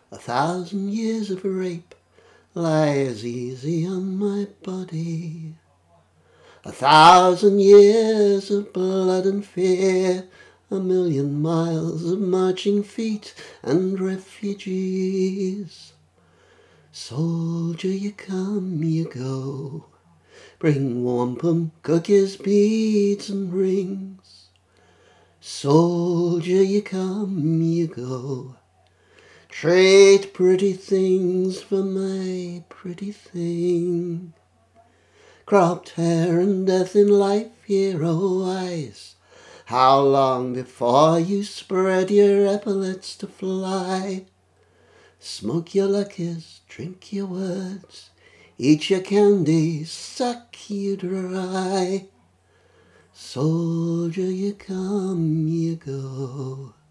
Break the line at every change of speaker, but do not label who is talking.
1,000 years of rape lies easy on my body. 1,000 years of blood and fear, 1,000,000 miles of marching feet and refugees. Soldier, you come, you go, bring wampum, cookies, beads and rings. Soldier, you come, you go, trade pretty things for my pretty thing. Cropped hair and death in life, hero eyes. How long before you spread your epaulets to fly? Smoke your luckies, drink your words, eat your candy, suck you dry. Soldier, you come, you go.